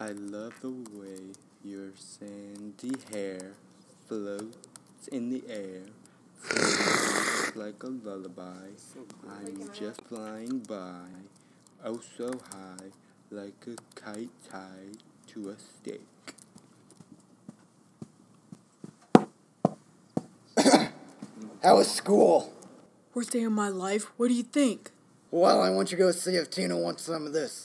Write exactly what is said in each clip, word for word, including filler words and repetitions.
I love the way your sandy hair floats in the air, floats like a lullaby. I'm just flying by, oh so high, like a kite tied to a stake. How was school? Worst day of my life. What do you think? Well, I want you to go see if Tina wants some of this.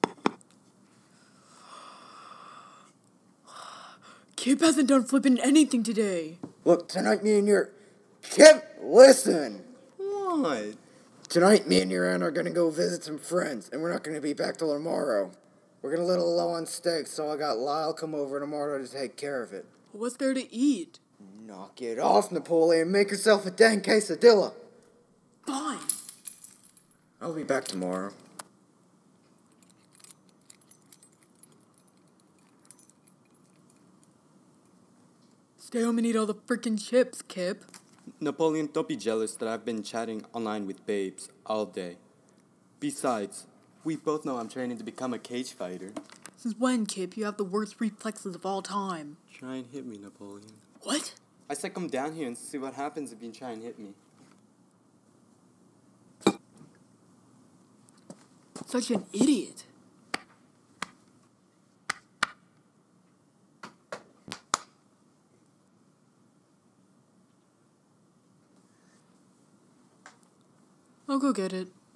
Kip hasn't done flipping anything today. Look, tonight me and your... Kip, listen! What? Tonight me and your aunt are gonna go visit some friends, and we're not gonna be back till tomorrow. We're getting a little low on steak, so I got Lyle come over tomorrow to take care of it. What's there to eat? Knock it off, Napoleon. Make yourself a dang quesadilla. Fine. I'll be back tomorrow. Stay home and eat all the frickin' chips, Kip. Napoleon, don't be jealous that I've been chatting online with babes all day. Besides, we both know I'm training to become a cage fighter. Since when, Kip? You have the worst reflexes of all time. Try and hit me, Napoleon. What? I said come down here and see what happens if you try and hit me. Such an idiot. I'll go get it.